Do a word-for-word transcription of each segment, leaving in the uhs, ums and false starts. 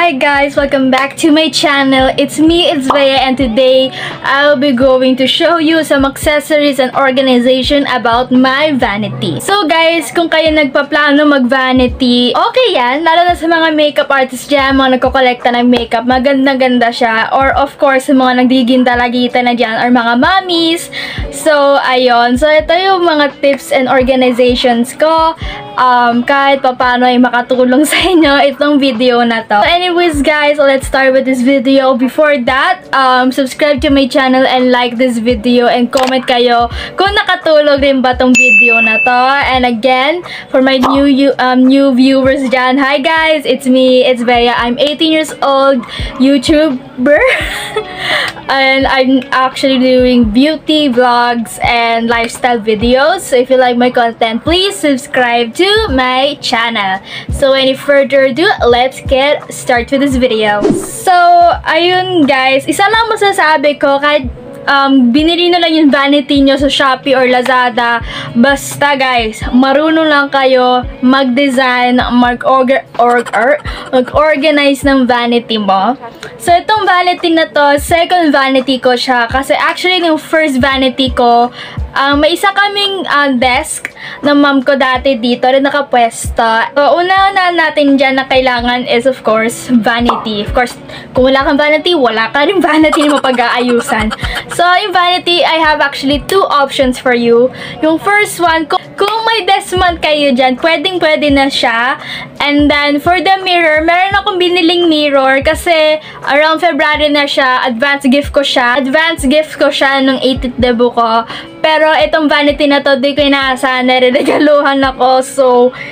Hi guys, welcome back to my channel. It's me, it's Bea, and today I'll be going to show you some accessories and organization about my vanity. So guys, kung kayo nagpaplano mag-vanity, okay yan, lalo na sa mga makeup artists dyan, mga nagkokolekta ng makeup, maganda-ganda siya. Or of course, sa mga nagdidindalagita na dyan, or mga mommies. So, ayun. So, ito yung mga tips and organizations ko. Um, kahit papano ay makatulong sa inyo itong video na to. So anyways guys, let's start with this video. Before that, um, subscribe to my channel and like this video and comment kayo kung nakatulong rin ba tong video na to. And again, for my new um, new viewers dyan, hi guys, it's me, it's Bea. I'm eighteen years old, YouTuber. And I'm actually doing beauty vlogs and lifestyle videos. So if you like my content, please subscribe to my channel. So any further ado, let's get started with this video. So ayun guys, isa lang masasabi ko, kahit um, binili na lang yung vanity nyo sa Shopee or Lazada, basta guys, marunong lang kayo mag-design, mag-org or mag-organize ng vanity mo. So itong vanity na to, second vanity ko siya, kasi actually yung first vanity ko, Um, may isa kaming uh, desk na mom ko dati dito rin nakapwesto. So, una-una natin dyan na kailangan is of course vanity. Of course, kung wala kang vanity, wala ka rin vanity na mapag-aayusan. So, yung vanity, I have actually two options for you. Yung first one, kung, kung may desk man kayo dyan, pwedeng-pwede na siya. And then, for the mirror, meron akong biniling mirror kasi around February na siya. Advance gift ko siya. Advance gift ko siya nung eighteenth debut ko. Pero itong vanity na to, di ko inaasahan, nare-regaluhan ako. So,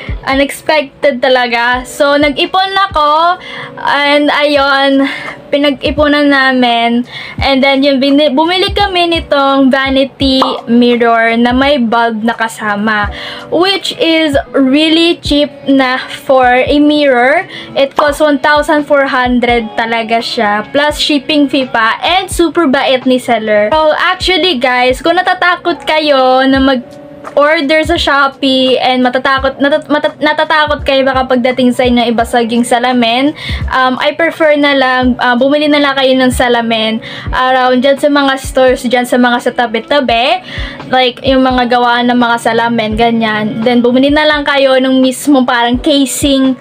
unexpected talaga. So, nag-ipon ako. And, ayun, pinag-ipunan namin. And then, yun, bumili kami nitong vanity mirror na may bulb na kasama. Which is really cheap na for a mirror. It costs one thousand four hundred talaga siya. Plus, shipping fee pa. And, super bait ni seller. So, actually, guys, kung natatakot kayo na mag order sa Shopee and matatakot natat, matat, natatakot kayo baka pagdating sa inyo ibasag yung salamin, um, I prefer na lang uh, bumili na lang kayo ng salamin around dyan sa mga stores, dyan sa mga sa tabi-tabi, like yung mga gawaan ng mga salamin, ganyan. Then bumili na lang kayo ng mismo parang casing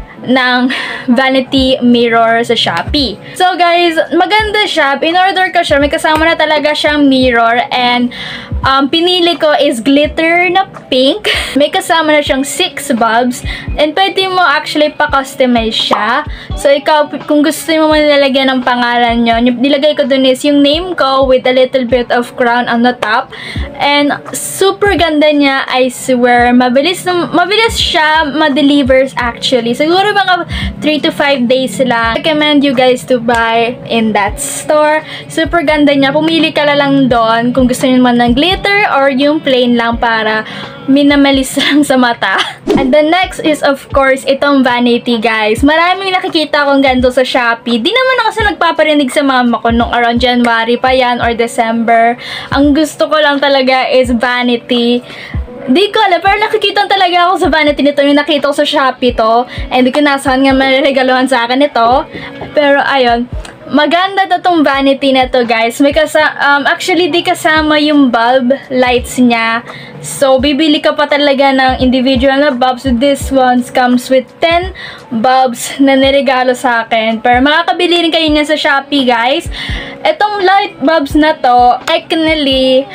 ng vanity mirror sa Shopee. So guys, maganda siya. In-order ko siya. May kasama na talaga siyang mirror. And um, pinili ko is glitter na pink. May kasama na siyang six bulbs. And pwede mo actually pa-customize siya. So ikaw, kung gusto mo nilalagyan ng pangalan nyo, nilagay ko dun is yung name ko with a little bit of crown on the top. And super ganda niya, I swear. Mabilis, mabilis siya ma-delivers actually. Siguro mga three to five days lang. I recommend you guys to buy in that store. Super ganda niya. Pumili ka lang doon kung gusto niyo man ng glitter or yung plain lang para minamalis lang sa mata. And the next is of course itong vanity guys. Maraming nakikita kong ganito sa Shopee. Di naman ako sa nagpaparinig sa mama ko nung around January pa yan or December. Ang gusto ko lang talaga is vanity. Di ko alam, pero nakikita talaga ako sa vanity nito, yung nakita ko sa Shopee to. And di ko nasahan nga mariregaluhan sa akin ito. Pero ayun, maganda to tong vanity na to guys. May kasa um, actually di kasama yung bulb lights niya. So bibili ka pa talaga ng individual na bulbs. So this one comes with ten bulbs na niregalo sa akin. Pero makakabili rin kayo niya sa Shopee guys. Etong light bulbs na to, technically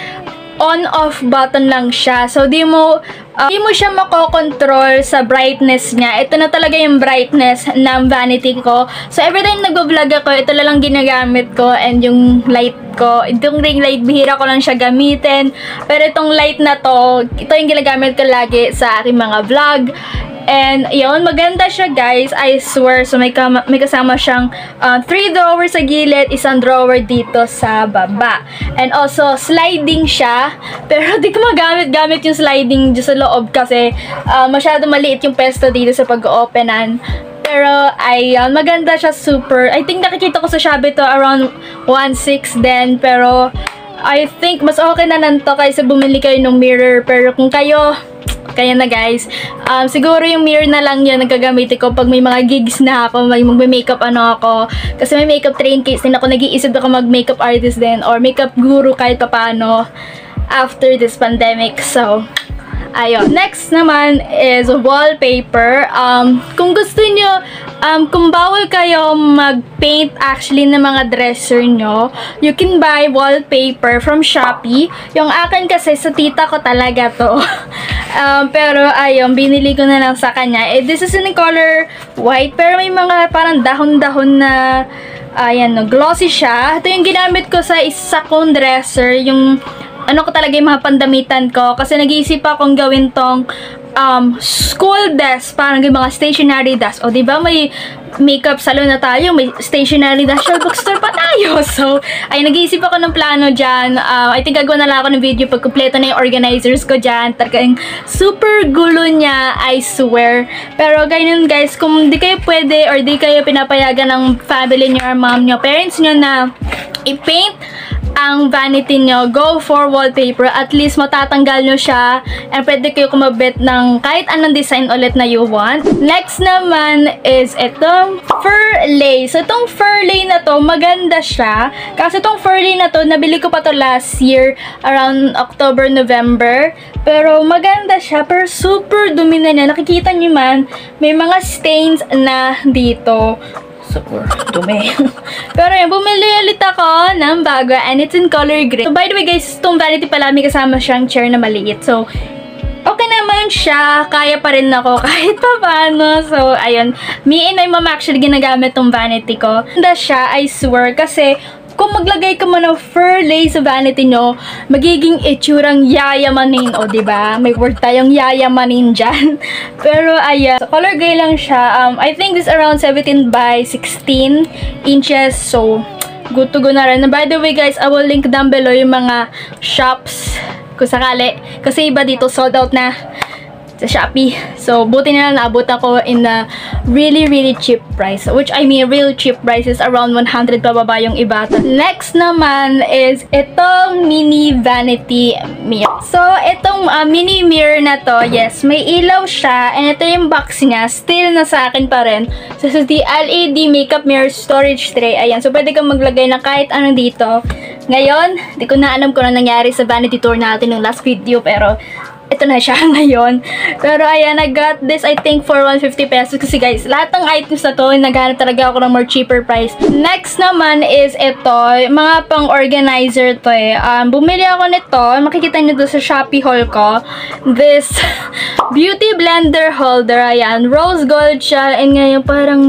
on-off button lang siya. So, di mo, uh, di mo siya makokontrol sa brightness niya. Ito na talaga yung brightness ng vanity ko. So, every time nag-vlog ako, ito lang ginagamit ko. And yung light ko, itong ring light, bihira ko lang siya gamitin. Pero itong light na to, ito yung ginagamit ko lagi sa aking mga vlog. And, yun, maganda siya, guys. I swear. So, may, may kasama siyang uh, three drawers sa gilid, isang drawer dito sa baba. And also, sliding siya. Pero, di ko magamit-gamit yung sliding dito sa loob kasi uh, masyado maliit yung pesto dito sa pag-openan. Pero, ayun, maganda siya, super. I think nakikita ko sa Shopee to around one six din. Pero, I think mas okay na nanto kaysa bumili kayo ng mirror. Pero, kung kayo Kaya na guys, um, siguro yung mirror na lang yun nagagamitin ko pag may mga gigs na ako, may mag-makeup ano ako. Kasi may makeup train case din ako, nag-iisip ako mag-makeup artist din or makeup guru kahit papaano after this pandemic. So, ayun. Next naman is wallpaper. Um, kung gusto nyo, um, kung bawal kayo mag-paint actually ng mga dresser nyo, you can buy wallpaper from Shopee. Yung akin kasi sa tita ko talaga to. um, pero ayun, binili ko na lang sa kanya. Eh, this is in color white, pero may mga parang dahon-dahon na ayan, no, glossy siya. Ito yung ginamit ko sa isa kong dresser, yung ano ko talaga yung mga pandamitan ko. Kasi nag-iisip akong gawin tong um, school desk. Parang yung mga stationery desk. O, diba may makeup salon na tayo. May stationery desk. Shell bookstore pa tayo. So, ay nag-iisip ako ng plano dyan. Uh, I think gagawa na lang ako ng video pag kumpleto na yung organizers ko dyan. Talagang super gulo niya. I swear. Pero ganyan guys, kung di kayo pwede or di kayo pinapayagan ng family niyo or mom niyo, parents niyo na i-paint ang vanity nyo, go for wallpaper. At least matatanggal nyo siya and pwede kayo kumabit ng kahit anong design ulit na you want. Next naman is itong fur lace. So, itong fur lace na to, maganda siya. Kasi itong fur lace na to, nabili ko pa to last year around October, November. Pero maganda siya, pero super dumi na niya. Nakikita nyo man, may mga stains na dito. Super dumi. Pero yun, bumili ulit ako ng bago and it's in color gray. So, by the way guys, itong vanity pala may kasama siyang chair na maliit. So, okay naman siya. Kaya pa rin ako kahit pa paano. So, ayun. Me and my mom actually ginagamit tong vanity ko. Ganda siya, I swear. Kasi, kung maglagay ka man ng fur lace sa vanity nyo, magiging itsurang yayamanin. O, diba? May word tayong yayamanin dyan. Pero, ayan. So, color gray lang siya. Um, I think this around seventeen by sixteen inches. So, good to go na rin. And by the way, guys, I will link down below yung mga shops kung sakali. Kasi iba dito sold out na sa Shopee. So, buti na lang naabot ako in a really, really cheap price. Which, I mean, real cheap prices. Around one hundred pababa yung iba. Next naman is itong mini vanity mirror. So, itong uh, mini mirror na to, yes, may ilaw siya. And ito yung box niya. Still nasa akin pa rin. So, this is the L E D makeup mirror storage tray. Ayan. So, pwede kang maglagay ng kahit ano dito. Ngayon, di ko na alam kung ano nangyari sa vanity tour natin ng last video. Pero, ito na siya ngayon. Pero ayan, I got this I think for one hundred fifty pesos. Kasi guys, lahat ng items na to, naghanap talaga ako ng more cheaper price. Next naman is ito. Mga pang organizer to eh. Um, bumili ako nito. Makikita nyo doon sa Shopee haul ko. This beauty blender holder. Ayan. Rose gold siya. And ngayon parang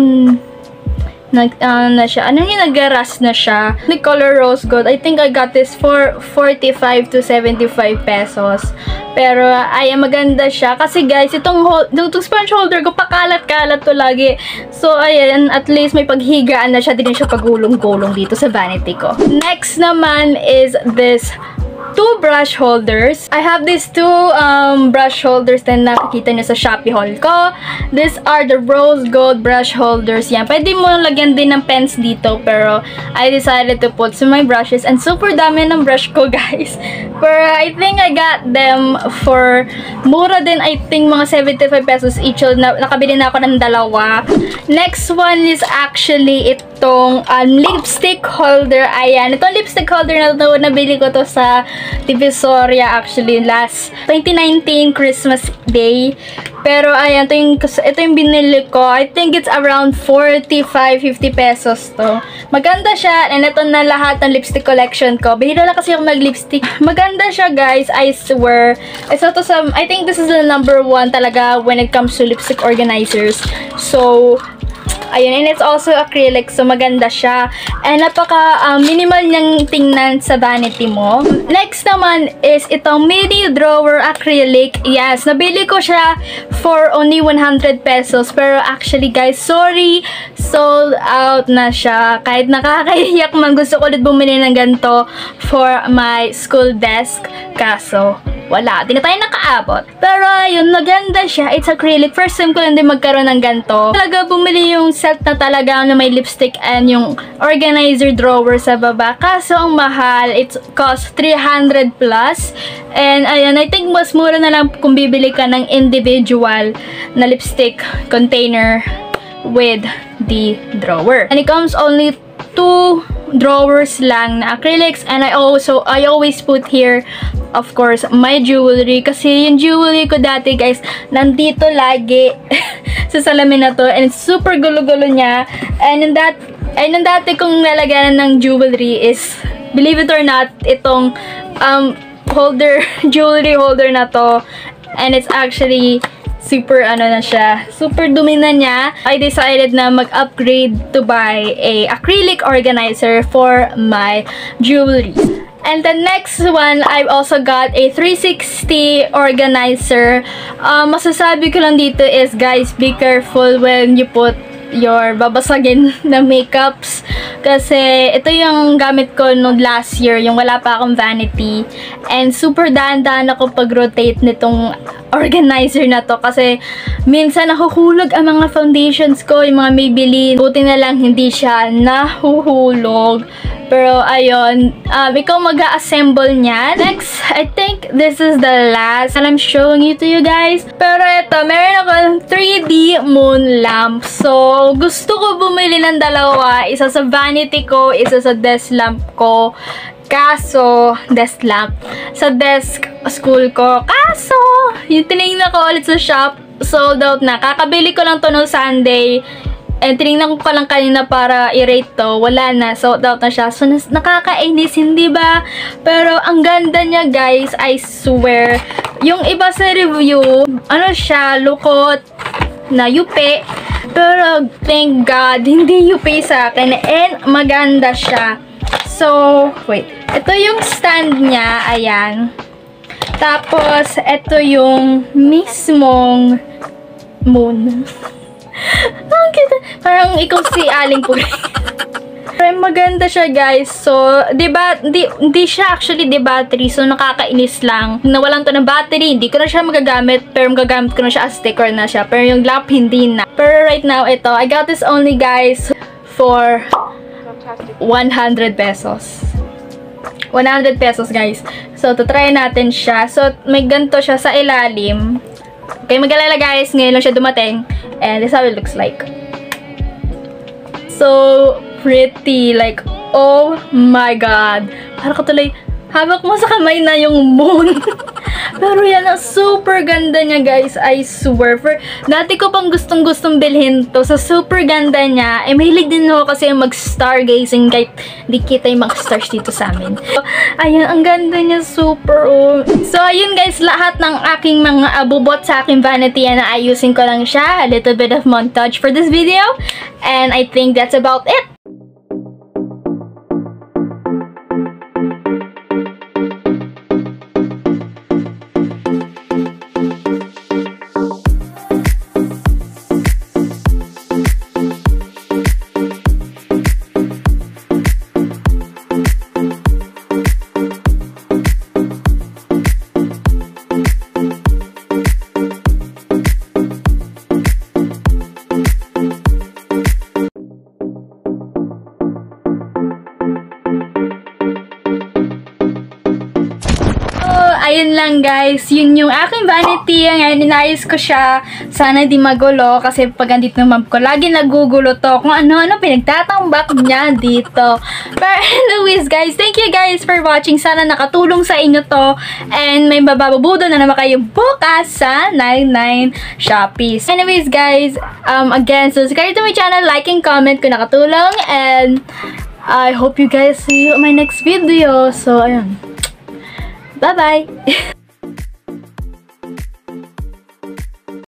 nag, uh, na siya. Ano yung nag-rust na siya? The color rose gold. I think I got this for forty-five to seventy-five pesos. Pero, ay, maganda siya. Kasi guys, itong, itong sponge holder ko, pakalat-kalat to lagi. So, ayan, at least may paghigaan na siya. Din siya pagulong-gulong dito sa vanity ko. Next naman is this two brush holders. I have these two um, brush holders na nakikita nyo sa Shopee haul ko. These are the rose gold brush holders. Yan. Pwede mo lagyan din ng pens dito. Pero, I decided to put some my brushes. And super dami ng brush ko, guys. Pero, I think I got them for mura din. I think mga seventy-five pesos each. Na, nakabili na ako ng dalawa. Next one is actually itong um, lipstick holder. Ayan. Itong lipstick holder na ito, nabili ko to sa Divisoria actually last twenty nineteen Christmas Day. Pero ayan, ito yung, ito yung binili ko. I think it's around forty-five to fifty pesos to. Maganda siya. And ito na lahat ng lipstick collection ko. Bihira lang kasi ako mag-lipstick. Maganda siya guys, I swear. Isa to sa, I think this is the number one talaga when it comes to lipstick organizers. So, ayun, and it's also acrylic, so maganda siya. And napaka uh, minimal niyang tingnan sa vanity mo. Next naman is itong mini drawer acrylic. Yes, nabili ko siya for only one hundred pesos. Pero actually guys, sorry, sold out na siya. Kahit nakakahiyak man, gusto ko ulit bumili ng ganito for my school desk. Kaso, wala. Di na tayo nakaabot. Pero, yun, maganda siya. It's acrylic. First time ko lang din magkaroon ng ganito. Talaga, bumili yung set na talaga na may lipstick and yung organizer drawer sa baba. Kaso, ang mahal. It cost three hundred plus. And, ayan, I think mas mura na lang kung bibili ka ng individual na lipstick container with the drawer. And it comes only two drawers lang na acrylics, and I also I always put here, of course, my jewelry, kasi yung jewelry ko dati, guys, nandito lagi sa salamin na to, and it's super gulo-gulo niya. And yung that and yung dati kong lalagyan ng jewelry is, believe it or not, itong um holder jewelry holder na to, and it's actually super ano na siya, super dumi na niya. I decided na mag-upgrade to buy a acrylic organizer for my jewelry. And the next one, I've also got a three sixty organizer. Uh, masasabi ko lang dito is, guys, be careful when you put your babasagin na makeups. Kasi ito yung gamit ko no last year, yung wala pa akong vanity. And super dahan-dahan ako pag-rotate nitong organizer na to. Kasi minsan nahuhulog ang mga foundations ko, yung mga Maybelline. Buti na lang hindi siya nahuhulog. Pero, ayun, um, ikaw mag-a-assemble niya. Next, I think this is the last that I'm showing you to you guys. Pero ito, meron akong three D moon lamp. So, gusto ko bumili ng dalawa. Isa sa vanity ko, isa sa desk lamp ko. Kaso, desk lamp. Sa desk school ko. Kaso, yung tinignan ko ulit sa shop, sold out na. Kakabili ko lang to no Sunday. And tinignan ko ka lang kanina para i-rate to. Wala na. Sold out na siya. So, nakakainis, hindi ba? Pero, ang ganda niya, guys. I swear. Yung iba sa review, ano siya, lukot na yupi. Pero, thank God, hindi yupi sa akin. And, maganda siya. So, wait. Ito yung stand niya. Ayan. Tapos, ito yung mismong moon. Ang kita. Parang ikaw si Aling Puri. Pero maganda siya, guys. So, di ba, di, di siya actually di battery. So, nakakainis lang. Nawalan to ng battery. Hindi ko na siya magagamit. Pero magagamit ko na siya as sticker na siya. Pero yung lamp, hindi na. Pero right now, ito. I got this only, guys, for one hundred pesos. one hundred pesos, guys. So, try natin siya. So, may ganito siya sa ilalim. Okay, mag-alala, guys. Ngayon lang siya dumating. And this is how it looks like. So pretty. Like, oh my God. Parang ko tuloy, hawak mo sa kamay na yung moon. Pero yan, ang super ganda niya, guys. I swear. For, dati ko pang gustong-gustong bilhin to. Sa super ganda niya. Eh, mahilig din ako kasi mag-stargazing kahit di kita yung mga stars dito sa amin. So, ayan, ang ganda niya. Super, oh. So, ayun, guys. Lahat ng aking mga abubot sa aking vanity, yan, ayusin ko lang siya. A little bit of montage for this video. And I think that's about it. Ayun lang, guys. Yun yung aking vanity. Ngayon, inayos ko siya. Sana di magulo. Kasi pag andito ng mom ko, lagi nagugulo to. Kung ano-ano pinagtatambak niya dito. But anyways, guys, thank you guys for watching. Sana nakatulong sa inyo to. And may mabababudo na naman kayo bukas sa ninety-nine Shopee. Anyways, guys, um, again, subscribe to my channel, like and comment kung nakatulong. And I hope you guys see you in my next video. So, ayun. Bye-bye!